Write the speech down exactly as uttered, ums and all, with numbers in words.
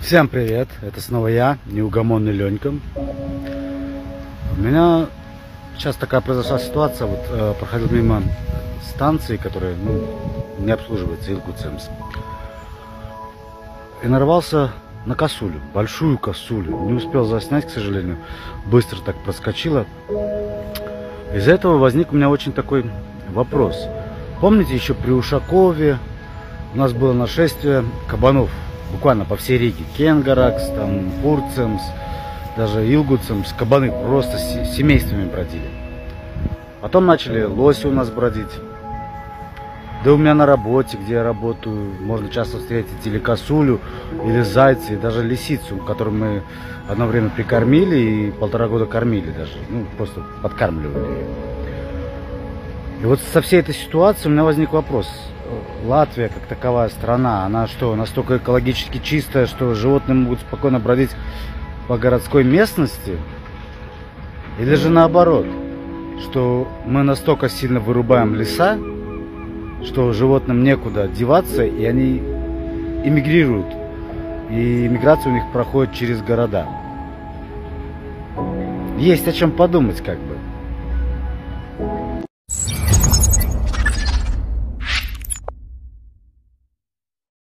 Всем привет, это снова я, неугомонный Ленька. У меня сейчас такая произошла ситуация, вот э, проходил мимо станции, которая ну, не обслуживается, Илгуцемс, и нарвался на косулю, большую косулю. Не успел заснять, к сожалению, быстро так проскочила. Из-за этого возник у меня очень такой вопрос. Помните, еще при Ушакове у нас было нашествие кабанов буквально по всей Риге. Кенгаракс, там, Курцемс, даже Илгуцемс, кабаны просто с семействами бродили. Потом начали лоси у нас бродить. Да у меня на работе, где я работаю, можно часто встретить или косулю, или зайца, и даже лисицу, которую мы одно время прикормили и полтора года кормили даже. Ну, просто подкармливали ее. И вот со всей этой ситуацией у меня возник вопрос. Латвия, как таковая страна, она что, настолько экологически чистая, что животные могут спокойно бродить по городской местности? Или же наоборот, что мы настолько сильно вырубаем леса, что животным некуда деваться, и они эмигрируют, и миграция у них проходит через города? Есть о чем подумать, как бы.